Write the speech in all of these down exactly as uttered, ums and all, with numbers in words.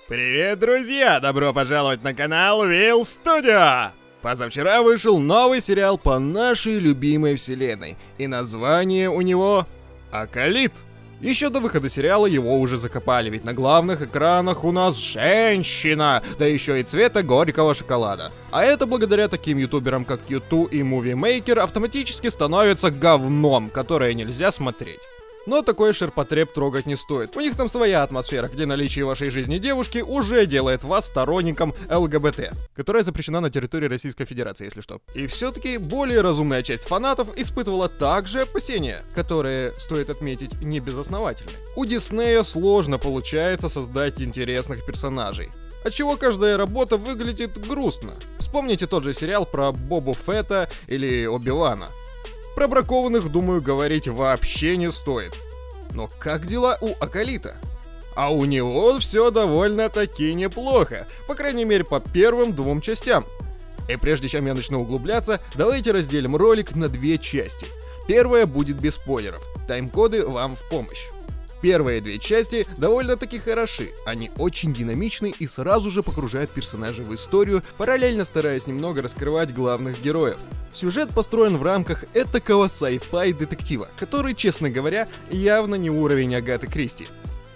Привет, друзья! Добро пожаловать на канал Will Studio! Позавчера вышел новый сериал по нашей любимой вселенной, и название у него Акалит. Еще до выхода сериала его уже закопали, ведь на главных экранах у нас женщина, да еще и цвета горького шоколада. А это благодаря таким ютуберам, как Юту и Movie Maker, автоматически становится говном, которое нельзя смотреть. Но такой ширпотреб трогать не стоит. У них там своя атмосфера, где наличие в вашей жизни девушки уже делает вас сторонником ЛГБТ, которая запрещена на территории Российской Федерации, если что. И все-таки более разумная часть фанатов испытывала также опасения, которые, стоит отметить, не безосновательны. У Диснея сложно получается создать интересных персонажей, отчего каждая работа выглядит грустно. Вспомните тот же сериал про Бобу Фетта или Оби-Вана. Про бракованных, думаю, говорить вообще не стоит. Но как дела у Акалита? А у него все довольно-таки неплохо, по крайней мере по первым двум частям. И прежде чем я начну углубляться, давайте разделим ролик на две части. Первая будет без спойлеров, тайм-коды вам в помощь. Первые две части довольно-таки хороши, они очень динамичны и сразу же погружают персонажей в историю, параллельно стараясь немного раскрывать главных героев. Сюжет построен в рамках этакого sci-fi детектива, который, честно говоря, явно не уровень Агаты Кристи.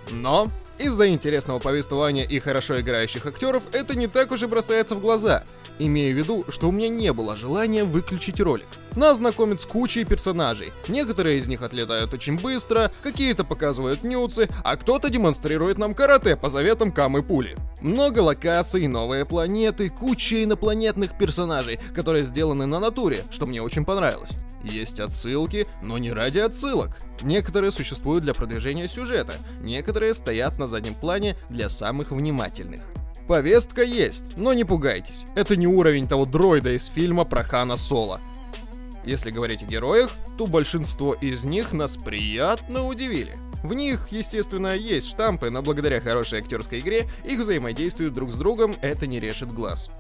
Но из-за интересного повествования и хорошо играющих актеров это не так уж и бросается в глаза. Имею в виду, что у меня не было желания выключить ролик. Нас знакомят с кучей персонажей. Некоторые из них отлетают очень быстро, какие-то показывают нюцы, а кто-то демонстрирует нам карате по заветам Камы Пули. Много локаций, новые планеты, куча инопланетных персонажей, которые сделаны на натуре, что мне очень понравилось. Есть отсылки, но не ради отсылок. Некоторые существуют для продвижения сюжета, некоторые стоят на заднем плане для самых внимательных. Повестка есть, но не пугайтесь, это не уровень того дроида из фильма про Хана Соло. Если говорить о героях, то большинство из них нас приятно удивили. В них, естественно, есть штампы, но благодаря хорошей актерской игре их взаимодействию друг с другом это не решит глаз.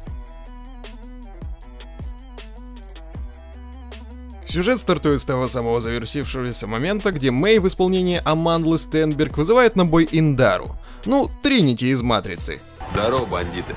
Сюжет стартует с того самого завершившегося момента, где Мэй в исполнении Амандлы Стенберг вызывает на бой Индару. Ну, Тринити из Матрицы. Здорово, бандиты.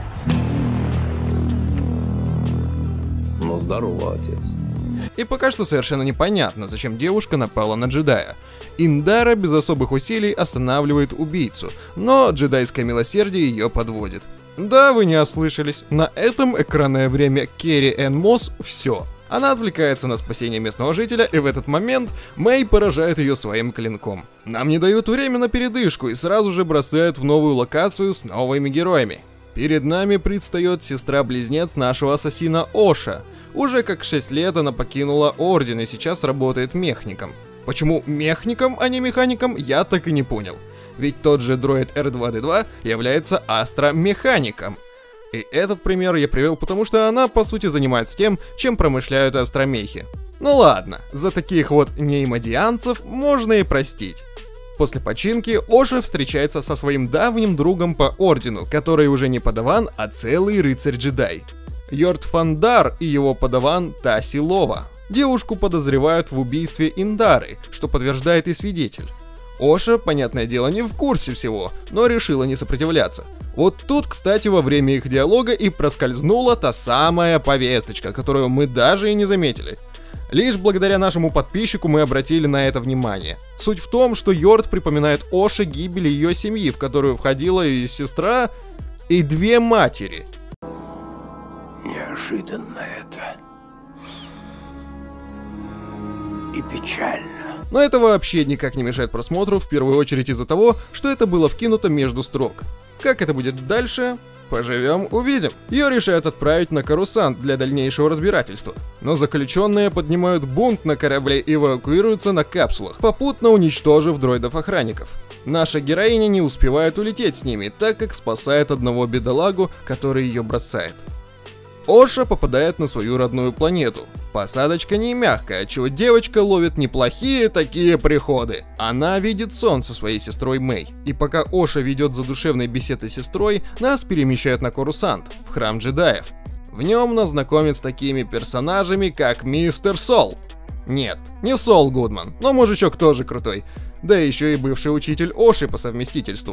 Ну, здорово, отец. И пока что совершенно непонятно, зачем девушка напала на джедая. Индара без особых усилий останавливает убийцу, но джедайское милосердие ее подводит. Да, вы не ослышались, на этом экранное время Керри Энн Мосс все. Она отвлекается на спасение местного жителя, и в этот момент Мэй поражает ее своим клинком. Нам не дают время на передышку и сразу же бросают в новую локацию с новыми героями. Перед нами предстает сестра-близнец нашего ассасина Оша. Уже как шесть лет она покинула Орден и сейчас работает мехником. Почему мехником, а не механиком, я так и не понял. Ведь тот же дроид эр два дэ два является астромехаником. И этот пример я привел потому, что она по сути занимается тем, чем промышляют астромехи. Ну ладно, за таких вот неймодианцев можно и простить. После починки Оша встречается со своим давним другом по ордену, который уже не подаван, а целый рыцарь-джедай. Йорт Фандар и его подаван Таси Лова. Девушку подозревают в убийстве Индары, что подтверждает и свидетель. Оша, понятное дело, не в курсе всего, но решила не сопротивляться. Вот тут, кстати, во время их диалога и проскользнула та самая повесточка, которую мы даже и не заметили. Лишь благодаря нашему подписчику мы обратили на это внимание. Суть в том, что Йорт припоминает Оше гибель ее семьи, в которую входила и сестра, и две матери. Неожиданно это. И печально. Но это вообще никак не мешает просмотру, в первую очередь из-за того, что это было вкинуто между строк. Как это будет дальше? Поживем, увидим. Ее решают отправить на Корусант для дальнейшего разбирательства. Но заключенные поднимают бунт на корабле и эвакуируются на капсулах, попутно уничтожив дроидов-охранников. Наша героиня не успевает улететь с ними, так как спасает одного бедолагу, который ее бросает. Оша попадает на свою родную планету. Посадочка не мягкая, отчего девочка ловит неплохие такие приходы. Она видит сон со своей сестрой Мэй. И пока Оша ведет задушевные беседы с сестрой, нас перемещают на Корусант, в храм джедаев. В нем нас знакомят с такими персонажами, как Мистер Сол. Нет, не Сол Гудман, но мужичок тоже крутой. Да еще и бывший учитель Оши по совместительству.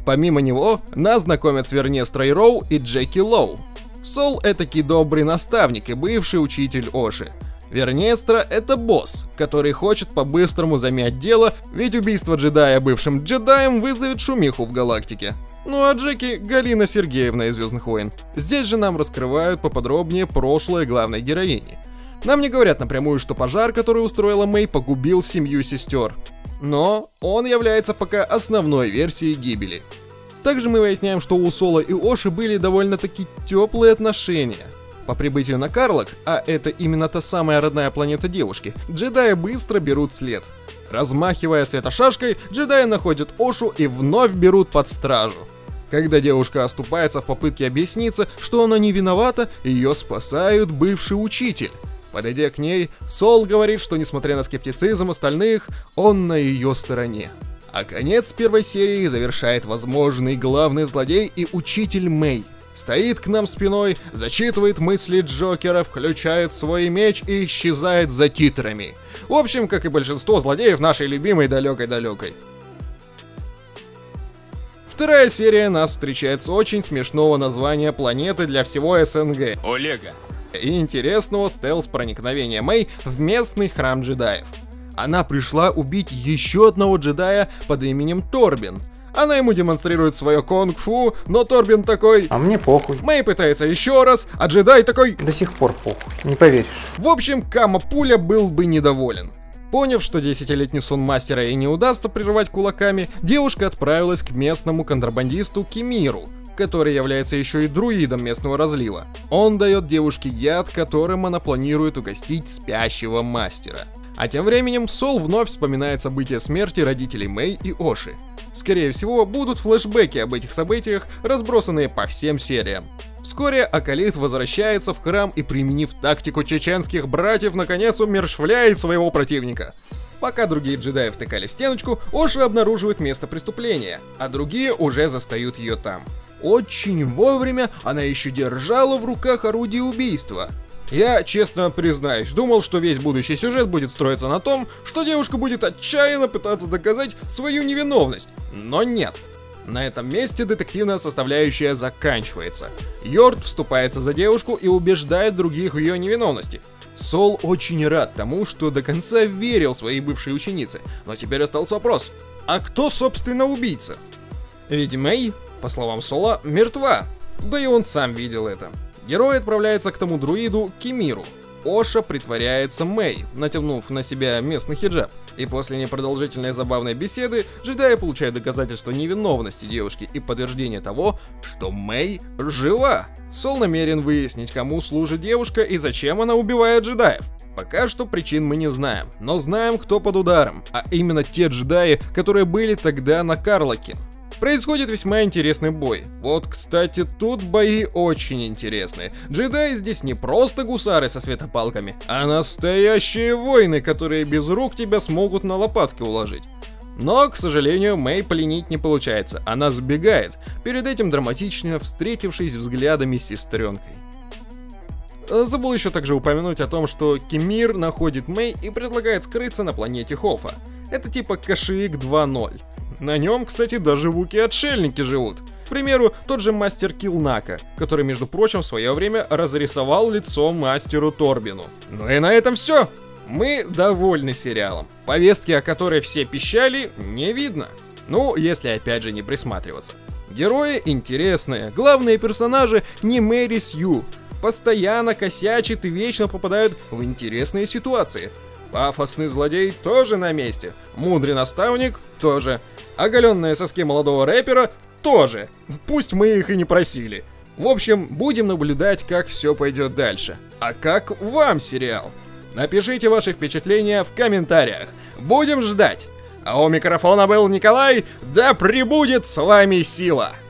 Помимо него, нас знакомят с Вернестрой Роу и Джеки Лоу. Сол — этакий добрый наставник и бывший учитель Оши. Вернестра — это босс, который хочет по-быстрому замять дело, ведь убийство джедая бывшим джедаем вызовет шумиху в галактике. Ну а Джеки — Галина Сергеевна из «Звездных войн». Здесь же нам раскрывают поподробнее прошлое главной героини. Нам не говорят напрямую, что пожар, который устроила Мэй, погубил семью сестер. Но он является пока основной версией гибели. Также мы выясняем, что у Сола и Оши были довольно-таки теплые отношения. По прибытию на Карлак, а это именно та самая родная планета девушки, джедаи быстро берут след. Размахивая светошашкой, джедаи находят Ошу и вновь берут под стражу. Когда девушка оступается в попытке объясниться, что она не виновата, ее спасают бывший учитель. Подойдя к ней, Сол говорит, что несмотря на скептицизм остальных, он на ее стороне. А конец первой серии завершает возможный главный злодей и учитель Мэй. Стоит к нам спиной, зачитывает мысли Джокера, включает свой меч и исчезает за титрами. В общем, как и большинство злодеев нашей любимой далекой-далекой. Вторая серия нас встречает с очень смешного названия планеты для всего СНГ. Олега. И интересного стелс-проникновения Мэй в местный храм джедаев. Она пришла убить еще одного джедая под именем Торбин. Она ему демонстрирует свое кунг-фу, но Торбин такой: А мне похуй. Мэй пытается еще раз, а джедай такой: До сих пор похуй, не поверишь. В общем, Кама Пуля был бы недоволен. Поняв, что десятилетний сон мастера и не удастся прервать кулаками, девушка отправилась к местному контрабандисту Кимиру, который является еще и друидом местного разлива. Он дает девушке яд, которым она планирует угостить спящего мастера. А тем временем Сол вновь вспоминает события смерти родителей Мэй и Оши. Скорее всего, будут флешбеки об этих событиях, разбросанные по всем сериям. Вскоре Акалит возвращается в храм и, применив тактику чеченских братьев, наконец умерщвляет своего противника. Пока другие джедаи втыкали в стеночку, Оши обнаруживает место преступления, а другие уже застают ее там. Очень вовремя она еще держала в руках орудие убийства. Я, честно признаюсь, думал, что весь будущий сюжет будет строиться на том, что девушка будет отчаянно пытаться доказать свою невиновность. Но нет. На этом месте детективная составляющая заканчивается. Йорд вступается за девушку и убеждает других в ее невиновности. Сол очень рад тому, что до конца верил своей бывшей ученице, но теперь остался вопрос: а кто, собственно, убийца? Ведь Мэй, по словам Сола, мертва. Да и он сам видел это. Герой отправляется к тому друиду Кимиру. Оша притворяется Мэй, натянув на себя местный хиджаб. И после непродолжительной забавной беседы джедаи получают доказательство невиновности девушки и подтверждение того, что Мэй жива. Сол намерен выяснить, кому служит девушка и зачем она убивает джедаев. Пока что причин мы не знаем, но знаем, кто под ударом, а именно те джедаи, которые были тогда на Карлаке. Происходит весьма интересный бой. Вот, кстати, тут бои очень интересные. Джедаи здесь не просто гусары со светопалками, а настоящие воины, которые без рук тебя смогут на лопатки уложить. Но, к сожалению, Мэй пленить не получается, она сбегает, перед этим драматично встретившись взглядами с сестренкой. Забыл еще также упомянуть о том, что Кимир находит Мэй и предлагает скрыться на планете Хофа. Это типа Кашиик два ноль. На нем, кстати, даже вуки-отшельники живут. К примеру, тот же мастер Килнака, который, между прочим, в свое время разрисовал лицо мастеру Торбину. Ну и на этом все. Мы довольны сериалом. Повестки, о которой все пищали, не видно. Ну, если опять же не присматриваться. Герои интересные, главные персонажи не Мэри Сью. Постоянно косячат и вечно попадают в интересные ситуации. Пафосный злодей тоже на месте. Мудрый наставник тоже. Оголенные соски молодого рэпера тоже. Пусть мы их и не просили. В общем, будем наблюдать, как все пойдет дальше. А как вам сериал? Напишите ваши впечатления в комментариях. Будем ждать. А у микрофона был Николай. Да пребудет с вами сила!